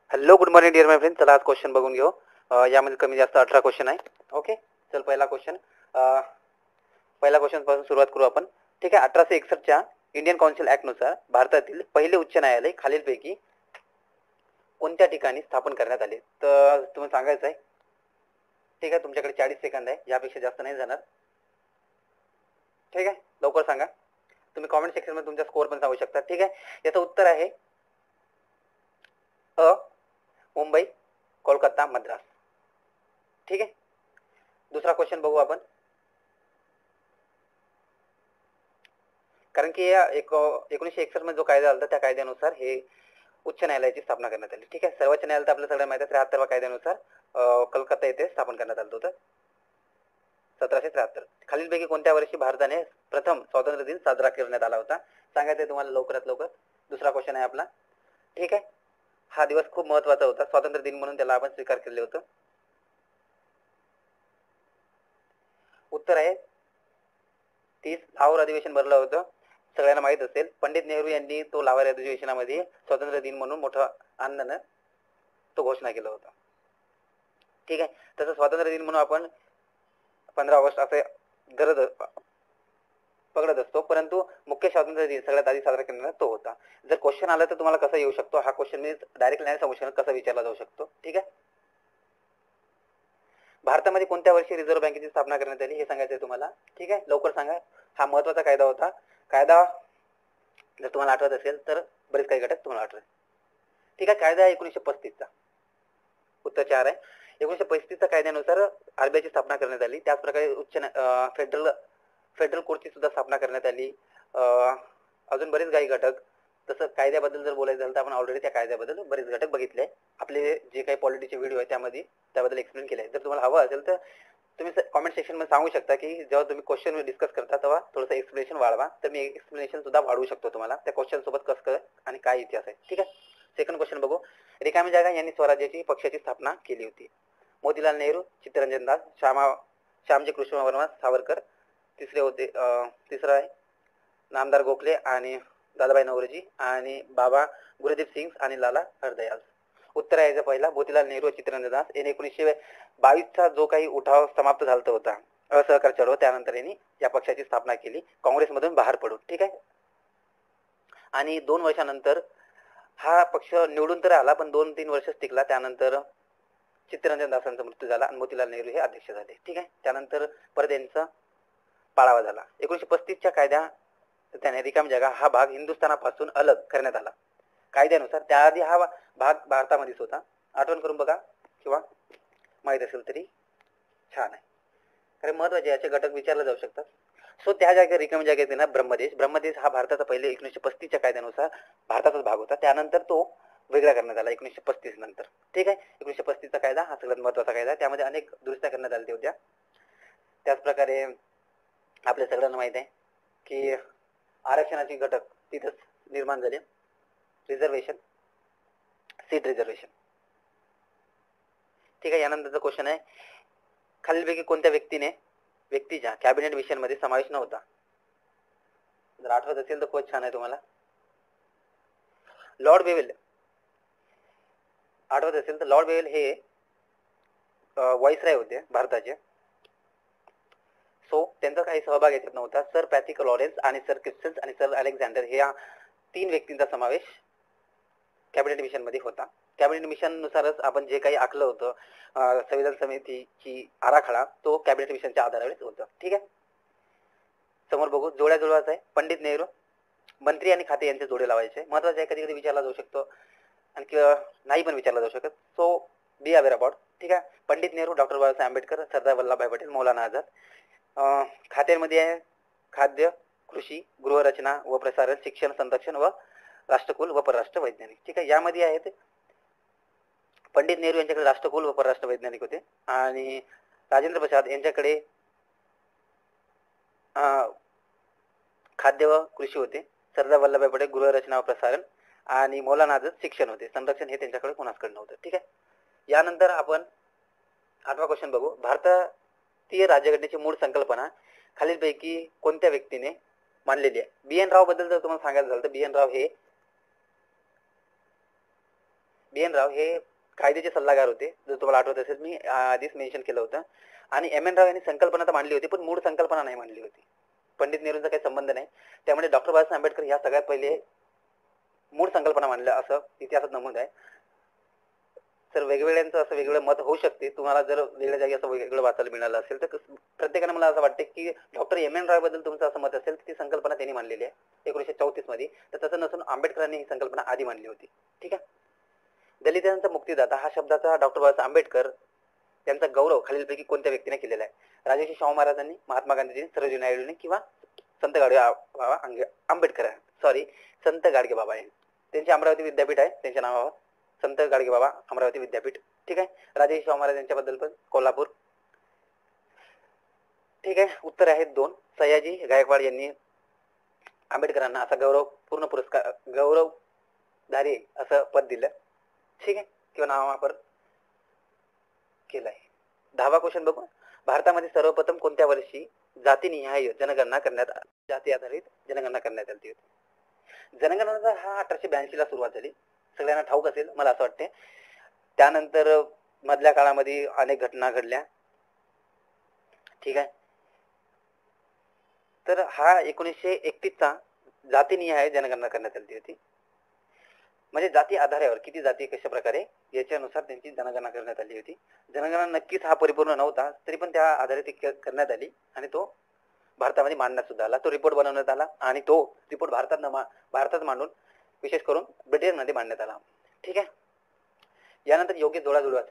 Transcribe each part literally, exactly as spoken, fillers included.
Hello good morning dear my friend. चला आज question बघून घेऊ. यामध्ये कमी जास्त अठरा क्वेश्चन आहे. ओके, चल पहिला क्वेश्चन पहिला क्वेश्चन पासून सुरुवात करू आपण. ठीक आहे. अठराशे एकसष्टच्या इंडियन काउन्सिल ऍक्ट नुसार भारतातील पहिले उच्च न्यायालय खालीलपैकी कोणत्या ठिकाणी स्थापन करण्यात आले? तर तुम्ही सांगायचं आहे. ठीक आहे, तुमच्याकडे चाळीस सेकंद आहे, यापेक्षा जास्त नाही जाणार. ठीक आहे, लवकर सांगा. तुम्ही कॉमेंट सेक्शन मध्ये तुमचा स्कोर पण सांगू शकता. ठीक आहे, याचं उत्तर आहे अ मुंबई, कोलकाता, मद्रास. ठीक आहे, दुसरा क्वेश्चन बघू आपण. कारण की या एक एकोणीसशे एकसष्ट मध्ये जो कायदा आला त्या कायद्यानुसार हे उच्च न्यायालयाची स्थापना करण्यात आली. ठीक आहे, सर्वोच्च न्यायालय तर आपल्याला सगळ्या माहिती आहे, त्र्याहत्तरवा कायद्यानुसार कलकत्ता येथे स्थापन करण्यात आलं होतं सतराशे त्र्याहत्तर. खालीलपैकी कोणत्या वर्षी भारताने प्रथम स्वातंत्र्य दिन साजरा करण्यात आला होता? सांगायचं तुम्हाला लवकरात लवकर. दुसरा क्वेश्चन आहे आपला. ठीक आहे, हा दिवस खूप महत्वाचा होता, स्वातंत्र्य दिन म्हणून त्याला आपण स्वीकार केले होतं. उत्तर आहे तीस लाहोर अधिवेशन भरलं होतं. सगळ्यांना माहित असेल, पंडित नेहरू यांनी तो लाहोर अधिवेशनामध्ये स्वातंत्र्य दिन म्हणून मोठं आनंदानं तो घोषणा केला होता. ठीक आहे, तसं स्वातंत्र्य दिन म्हणून आपण पंधरा ऑगस्ट असे गरज पकडत असतो, परंतु मुख्य स्वातंत्र्य दिन सगळ्यात आधी साजरा करण्यात तो होता. जर क्वेश्चन आला तर तुम्हाला कसा येऊ शकतो हा क्वेश्चन मी डायरेक्ट नाही सांगू शकत, कसा विचारला जाऊ शकतो. ठीक आहे, भारतामध्ये कोणत्या वर्षी रिझर्व्ह बँकेची स्थापना करण्यात आली हे सांगायचं आहे तुम्हाला. ठीक आहे, लवकर सांगा. हा महत्वाचा कायदा होता. कायदा जर तुम्हाला आठवत असेल तर बरेच काही घटक तुम्हाला आठवत. ठीक आहे, कायदा एकोणीसशे पस्तीसचा. उत्तर चार आहे. एकोणीसशे पस्तीसच्या कायद्यानुसार आरबीआयची स्थापना करण्यात आली. त्याचप्रकारे उच्च फेडरल फेडरल कोर्टची सुद्धा स्थापना करण्यात आली. अजून बरेच काही घटक. तसं कायद्याबद्दल जर बोलायचं झालं तर आपण ऑलरेडी त्या कायद्याबद्दल बरेच घटक बघितले. आपले जे काही पॉलिटीचे व्हिडिओ आहे त्यामध्ये त्याबद्दल एक्सप्लेन केले आहे. जर तुम्हाला हवं असेल तर तुम्ही कॉमेंट सेक्शन मध्ये सांगू शकता की जेव्हा तुम्ही क्वेश्चन डिस्कस करता तेव्हा थोडंसं एक्सप्लेनेशन वाढवा, तर मी एक्सप्लेनेशन सुद्धा वाढवू शकतो तुम्हाला त्या क्वेश्चन सोबत कसं आणि काय इतिहास आहे. ठीक आहे, सेकंड क्वेश्चन बघू. रिकामी जागा यांनी स्वराज्याची पक्षाची स्थापना केली होती? मोतीलाल नेहरू, चित्तरंजन दास, श्यामा श्यामजी कृष्ण वर्मा सावरकर. तिसरे होते तिसरं आहे नामदार गोखले आणि दादाभाई नौरोजी आणि बाबा गुरुदेव सिंग आणि लाला हरदयाल. उत्तर आहे पहिला मोतीलाल नेहरू, चित्तरंजन दास. यांनी एकोणीसशे बावीसचा जो काही उठाव समाप्त झाला होता असहकार चळवळ, त्यानंतर यांनी या पक्षाची स्थापना केली काँग्रेसमधून बाहेर पडून. ठीक आहे, आणि दोन वर्षानंतर हा पक्ष निवडून तर आला पण दोन तीन वर्षच टिकला. त्यानंतर चित्तरंजन दासांचा मृत्यू झाला आणि मोतीलाल नेहरू हे अध्यक्ष झाले. ठीक आहे, त्यानंतर परत यांचा पाळावा झाला. एकोणीसशे पस्तीसच्या कायद्या त्याने रिकामी जागा हा भाग हिंदुस्थानापासून अलग करण्यात आला कायद्यानुसार. त्याआधी हा भाग भारतामध्येच होता. आठवण करून बघा किंवा माहित असेल तरी छान आहे, कारण महत्वाचे याचे घटक विचारले जाऊ शकतात. सो त्या जागेवर रिकामी जागेत ना ब्रह्मदेश ब्रह्मदेश हा भारताचा पहिले एकोणीसशे पस्तीसच्या कायद्यानुसार भारताचाच भाग होता. त्यानंतर तो वेगळा करण्यात आला एकोणीसशे पस्तीस नंतर. ठीक आहे, एकोणीसशे पस्तीसचा कायदा हा सगळ्यात महत्वाचा कायदा आहे. त्यामध्ये अनेक दुरुस्त्या करण्यात आल्या होत्या. त्याचप्रकारे आपल्या सगळ्यांना माहित आहे की आरक्षणाचे घटक तिथंच निर्माण झाले. Reservation, seat reservation. ठीक आहे, यानंतरचा क्वेश्चन आहे खालीलपैकी कोणत्या व्यक्तीने व्यक्तीच्या कॅबिनेट मिशन मध्ये समावेश नव्हता? जर आठवत असेल तर खूप छान आहे तुम्हाला. Lord Wavell. आठवत असेल तर लॉर्ड वेव्हेल हे व्हाईसराय होते भारताचे. सो त्यांचा काही सहभाग याच्यात नव्हता. सर पॅथिक लॉरेन्स आणि सर क्रिप्सन आणि सर अलेक्झांडर हे या तीन व्यक्तींचा समावेश कॅबिनेट मिशन मध्ये होता. कॅबिनेट मिशन नुसारच आपण जे काही आखलं होतं संविधान समितीची आराखडा तो कॅबिनेट मिशनच्या आधारावरच होतं. ठीक आहे, समोर बघू. जोड्या जुळवायचा आहे. पंडित नेहरू, मंत्री आणि खाते यांचे जोडे लावायचे. महत्वाचे आहे, कधी कधी विचारला जाऊ शकतो आणि नाही पण विचारला जाऊ शकत. So be aware about. ठीक आहे, पंडित नेहरू, डॉक्टर बाबासाहेब आंबेडकर, सरदार वल्लभभाई पटेल, मौलाना आझाद. खात्यामध्ये आहे खाद्य, कृषी, गृहरचना व प्रसारण, शिक्षण, संरक्षण व राष्ट्रकुल व परराष्ट्र वैज्ञानिक. ठीक आहे, यामध्ये आहेत पंडित नेहरू यांच्याकडे राष्ट्रकुल व परराष्ट्र वैज्ञानिक होते आणि राजेंद्र प्रसाद यांच्याकडे खाद्य व कृषी होते. सरदार वल्लभभाई पटेल गृहरचना व प्रसारण आणि मौलाना आझाद शिक्षण होते. संरक्षण हे त्यांच्याकडे कोणाकडे नव्हतं. ठीक आहे, यानंतर आपण आठवा क्वेश्चन बघू. भारतीय राज्यघटनेची मूळ संकल्पना खालीलपैकी कोणत्या व्यक्तीने मांडलेली आहे? बी एन राव बद्दल जर तुम्हाला सांगायचं झालं तर बी एन राव हे बी एन राव हे कायद्याचे सल्लागार होते, जर तुम्हाला आठवत असेल मी आधीच मेन्शन केलं होतं. आणि एम एन राव यांनी संकल्पना तर मांडली होती, पण मूळ संकल्पना नाही मांडली होती. पंडित नेहरूंचा काही संबंध नाही. त्यामुळे डॉक्टर बाबासाहेब आंबेडकर या सगळ्यात पहिले मूळ संकल्पना मांडल्या असं इतिहासात नमूद आहे. तर वेगवेगळ्यांचं असं वेगवेगळं मत होऊ शकते. तुम्हाला जर वेगळ्या जागी असं वेगळं वाचायला मिळालं असेल तर प्रत्येकाने मला असं वाटतं की डॉक्टर एम एन राव बद्दल तुमचं असं मत असेल की ती संकल्पना त्यांनी मांडलेली आहे एकोणीसशे चौतीस मध्ये. तर तसं नसून आंबेडकरांनी ही संकल्पना आधी मांडली होती. ठीक आहे. दलितांचा मुक्तीदाता हा शब्दाचा डॉक्टर बाबासाहेब आंबेडकर त्यांचा गौरव खालीलपैकी कोणत्या व्यक्तीने केलेला आहे? राजर्षी शाहू महाराजांनी, महात्मा गांधीजींनी, सरोजिनी नायडूंनी किंवा संत गाडगे बाबा आंबेडकर सॉरी संत गाडगे बाबा आहे. त्यांचे अमरावती विद्यापीठ आहे त्यांच्या नावावर, संत गाडगे बाबा अमरावती विद्यापीठ. ठीक आहे. राजर्षी शाहू महाराज यांच्याबद्दल पण कोल्हापूर. ठीक आहे. उत्तर आहेत दोन. सयाजी गायकवाड यांनी आंबेडकरांना असा गौरवपूर्ण पुरस्कार गौरवधारी असं पद दिलं. ठीक आहे, किंवा नावापर केलाय. दहावा क्वेश्चन बघू. भारतामध्ये सर्वप्रथम कोणत्या वर्षी जातीनिहाय जनगणना करण्यात जाती आधारित जनगणना करण्यात आली होती? जनगणना हा अठराशे ब्याऐंशी ला सुरुवात झाली. सगळ्यांना ठाऊक असेल मला असं वाटते. त्यानंतर मधल्या काळामध्ये अनेक घटना घडल्या. ठीक आहे. तर हा एकोणीसशे एकतीस चा जातीनिहाय जनगणना करण्यात आली होती. म्हणजे जाती आधारावर किती जाती कशा प्रकारे याच्यानुसार त्यांची जनगणना करण्यात आली होती. जनगणना नक्कीच हा परिपूर्ण नव्हता, तरी पण त्या आधारे ती करण्यात आली आणि तो भारतामध्ये मांडण्यात सुद्धा आला. तो रिपोर्ट बनवण्यात आला आणि तो रिपोर्ट भारतात भारतात मांडून विशेष करून ब्रिटनमध्ये मांडण्यात आला. ठीक आहे. यानंतर योग्य जोडा जुळवायचा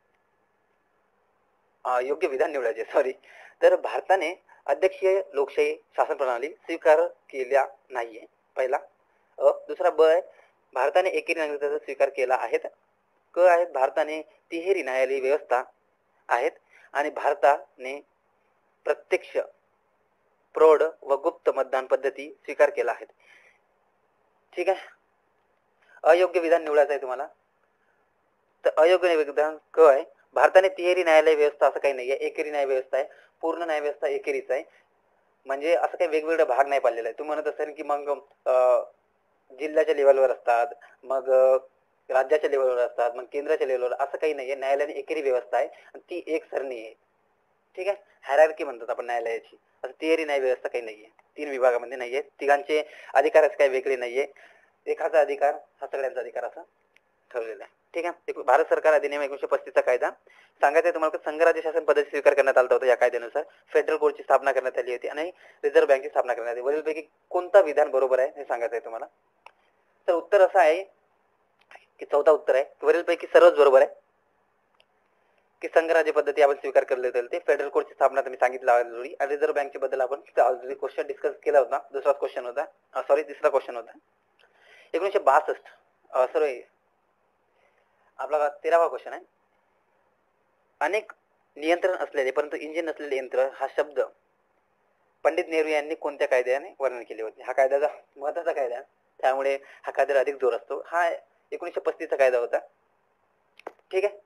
आहे, योग्य विधान निवडायचे सॉरी. तर भारताने अध्यक्षीय लोकशाही शासन प्रणाली स्वीकार केल्या नाहीये पहिला. अ दुसरा ब आहे भारताने एकेरी नागरिकत्वाचा स्वीकार केला आहे. क आहेत भारताने तिहेरी न्यायालयीन व्यवस्था आहेत आणि भारताने प्रत्यक्ष प्रौढ व गुप्त मतदान पद्धती स्वीकार केला आहे. ठीक आहे. अयोग्य विधान निवडायचं आहे तुम्हाला. तर अयोग्य विधान क आहे भारताने तिहेरी न्यायालय व्यवस्था असं काही नाहीये, एकेरी न्याय व्यवस्था आहे. पूर्ण न्याय व्यवस्था एकेरीच आहे. म्हणजे असं काही वेगवेगळे भाग नाही पाडलेला आहे. तुम्ही म्हणत असाल की मग जिल्ह्याच्या लेवलवर असतात, मग राज्याच्या लेवलवर असतात, मग केंद्राच्या लेवलवर, असं काही नाहीये. न्यायालयाने एकेरी व्यवस्था आहे आणि ती एक सरणी आहे. ठीक आहे. हायरार्की म्हणतात आपण न्यायालयाची. असं तिहेरी न्याय व्यवस्था काही नाहीये, तीन विभागामध्ये नाहीये. तिघांचे अधिकार असं काही वेगळे नाहीये. एकाचा अधिकार हा सगळ्यांचा अधिकार असा ठरलेला आहे. ठीक आहे. भारत सरकार अधिनियम एकोणीसशे पस्तीस चा कायदा सांगायचा तुम्हाला संघराज्य शासन पद्धती स्वीकार करण्यात आला होता. या कायद्यानुसार फेडरल कोर्टची स्थापना करण्यात आली होती आणि रिझर्व्ह बँकेची स्थापना करण्यात आली. वरीलपैकी कोणता विधान बरोबर आहे हे सांगायचं आहे तुम्हाला. तर उत्तर असं आहे की चौथा उत्तर आहे, वरीलपैकी सर्वच बरोबर आहे की संघराज्य पद्धती आपण स्वीकार केले जाईल. ते फेडरल कोर्टची स्थापना तुम्ही सांगितलं ऑलरेडी. आणि रिझर्व्ह बँके बद्दल आपण ऑलरेडी क्वेश्चन डिस्कस केला होता. दुसरा क्वेश्चन होता, सॉरी तिसरा क्वेश्चन होता. एकोणीसशे बासष्ट सॉरी आपला तेरावा क्वेश्चन आहे. अनेक नियंत्रण असलेले परंतु इंजिन नसलेले यंत्र हा शब्द पंडित नेहरू यांनी कोणत्या कायद्याने वर्णन केले होते? हा कायद्याचा महत्वाचा कायदा आहे, त्यामुळे हा कायद्याला अधिक जोर असतो. हा एकोणीसशे पस्तीस चा कायदा होता. ठीक आहे.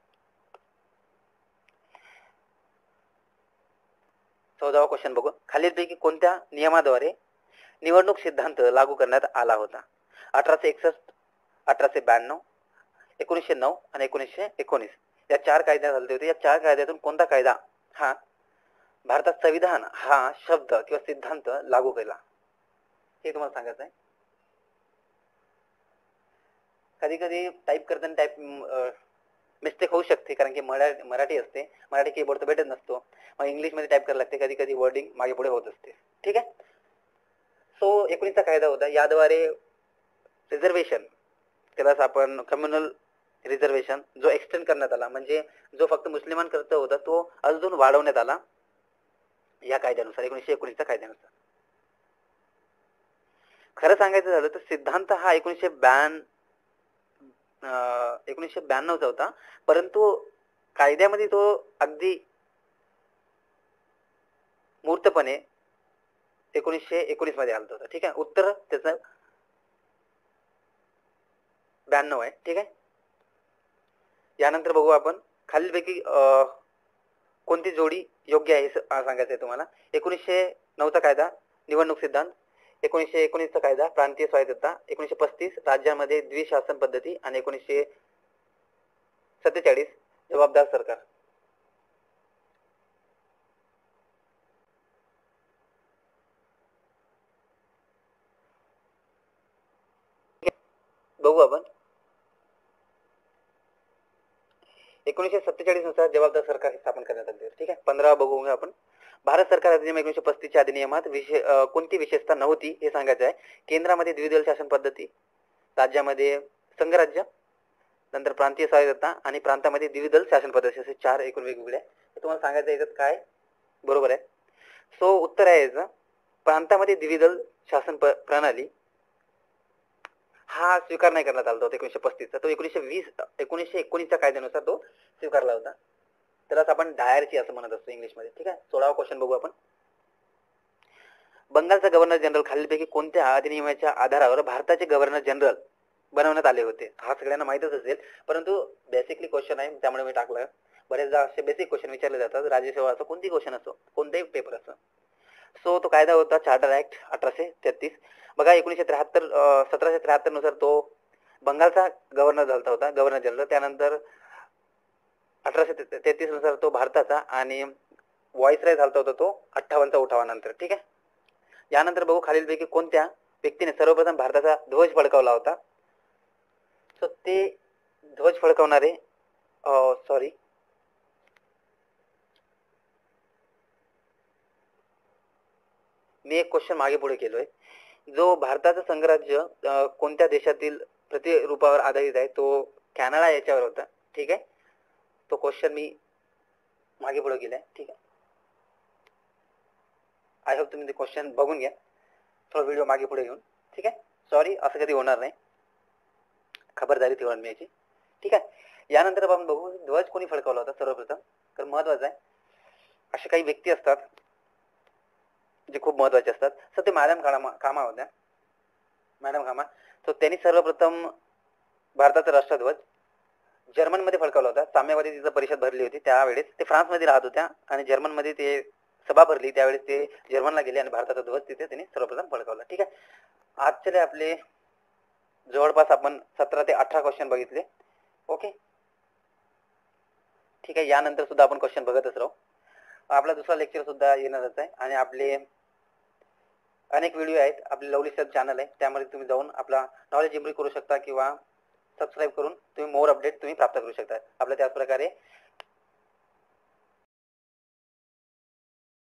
चौदावा क्वेश्चन बघू. खालीलपैकी कोणत्या नियमाद्वारे निवडणूक सिद्धांत लागू करण्यात आला होता? अठराशे एकसष्ट, अठराशे ब्याण्णव, एकोणीसशे नऊ आणि एकोणीसशे एकोणीस या चार कायदे झाले होते. या चार कायद्यातून कोणता कायदा हा भारतात संविधान हा शब्द किंवा सिद्धांत लागू केला हे तुम्हाला सांगायचं आहे. कधी कधी टाईप करताना टाईप मिस्टेक होऊ शकते, कारण की मराठी मराठी असते, मराठी कीबोर्ड तर भेटत नसतो, मग इंग्लिश मध्ये टाईप करायला लागते, कधी कधी वर्डिंग मागे पुढे होत असते. ठीक आहे. सो एकोणीसचा कायदा होता. याद्वारे रिझर्वेशन त्यालाच आपण कम्युनल रिझर्वेशन जो एक्सटेंड करण्यात आला, म्हणजे जो फक्त मुस्लिमांकरता होता तो अजून वाढवण्यात आला या कायद्यानुसार, एकोणीसशे एकोणीसच्या कायद्यानुसार. खरं सांगायचं झालं तर सिद्धांत हा एकोणीसशे ब्याण्णव एकोणीसशे ब्याण्णवचा होता, परंतु कायद्यामध्ये तो अगदी मूर्तपणे एकोणीसशे एकोणीस मध्ये आला होता. ठीक आहे. उत्तर त्याचं ब्याण्णव आहे. ठीक आहे. यानंतर बघू आपण खालीलपैकी कोणती जोडी योग्य आहे हे सांगायचं आहे तुम्हाला. एकोणीसशे नऊचा कायदा निवडणूक सिद्धांत, एकोणीसशे एकोणीसचा कायदा प्रांतीय स्वायत्तता, एकोणीसशे पस्तीस राज्यांमध्ये द्विशासन पद्धती आणि एकोणीसशे सत्तेचाळीस जबाबदार सरकार. बघू आपण. एकोणीसशे सत्तेचाळीस नुसार जबाबदार सरकार स्थापन करण्यात आले. ठीक आहे. पंधरा बघूया आपण. भारत सरकार अधिनियम एकोणीसशे पस्तीस च्या अधिनियमात विशे कोणती विशेषता नव्हती हे सांगायचं आहे. केंद्रामध्ये द्विदल शासन पद्धती, राज्यामध्ये संघराज्य, नंतर प्रांतीय स्वायत्तता आणि प्रांतामध्ये द्विदल शासन पद्धती, असे चार एकूण वेगवेगळे आहे. तुम्हाला सांगायचं याच्यात काय बरोबर आहे. सो उत्तर आहे याचं प्रांतामध्ये द्विदल शासन प्रणाली हा स्वीकार नाही करण्यात आला होता एकोणीसशे पस्तीसचा. तो एकोणीसशे वीस एकोणीसशे एकोणीसच्या कायद्यानुसार तो स्वीकारला होता. त्यालाच आपण डायरची असं म्हणत असतो इंग्लिशमध्ये. ठीक आहे. सोळावा क्वेश्चन बघू आपण. बंगालचा गव्हर्नर जनरल खालीलपैकी कोणत्या अधिनियमाच्या आधारावर भारताचे गव्हर्नर जनरल बनवण्यात आले होते? हा सगळ्यांना माहितच असेल, परंतु बेसिकली क्वेश्चन आहे त्यामुळे मी टाकलं. बरेचदा असे बेसिक क्वेश्चन विचारले जातात राज्यसेवा असो, कोणती क्वेश्चन असो, कोणताही पेपर असो. सो तो कायदा होता चार्टर ऍक्ट अठराशे तेहतीस. बघा एकोणीसशे त्र्याहत्तर सतराशे त्र्याहत्तर नुसार तो बंगालचा गव्हर्नर झाला होता, गव्हर्नर जनरल. त्यानंतर अठराशे तेहतीस नुसार तो भारताचा आणि व्हॉइसराय झाला होता तो अठ्ठावन्नचा उठावानंतर. ठीक आहे. यानंतर बघू खालीलपैकी कोणत्या व्यक्तीने सर्वप्रथम भारताचा ध्वज फडकावला होता? सो ते ध्वज फडकावणारे सॉरी मी एक क्वेश्चन मागे पुढे केलोय. जो भारताचा संघराज्य कोणत्या देशातील प्रतिरूपावर आधारित आहे तो कॅनडा याच्यावर होता. ठीक आहे. तो क्वेश्चन मी मागे पुढे केलाय. ठीक आहे. आय होप तुम्ही ते क्वेश्चन बघून घ्या थोडा व्हिडिओ मागे पुढे घेऊन. ठीक आहे. सॉरी असं कधी होणार नाही, खबरदारी ठेवा मी याची. ठीक आहे. यानंतर आपण बघू ध्वज कोणी फडकावला होता सर्वप्रथम. तर महत्वाचं आहे असे काही व्यक्ती असतात जे खूप महत्वाचे असतात. सर ते मॅडम कामा कामा होत्या मॅडम कामा. तर त्यांनी सर्वप्रथम भारताचा राष्ट्रध्वज जर्मनमध्ये फडकावला होता. साम्यवादी तिथं परिषद भरली होती त्यावेळेस. ते फ्रान्समध्ये राहत होत्या आणि जर्मनमध्ये ते सभा भरली त्यावेळेस ते जर्मनला गेले आणि भारताचा ध्वज तिथे त्यांनी सर्वप्रथम फडकावला. ठीक आहे. आजचे आपले जवळपास आपण सतरा ते अठरा क्वेश्चन बघितले. ओके. ठीक आहे. यानंतर सुद्धा आपण क्वेश्चन बघतच राहू. आपला दुसरा लेक्चर सुद्धा येणारच आहे आणि आपले अनेक व्हिडिओ आहेत. आपले लवली सब चॅनल आहे त्यामध्ये तुम्ही जाऊन आपला नॉलेज इम्प्रूव्ह करू शकता किंवा सबस्क्राईब करून तुम्ही मोर अपडेट तुम्ही प्राप्त करू शकता. आपल्या त्याच प्रकारे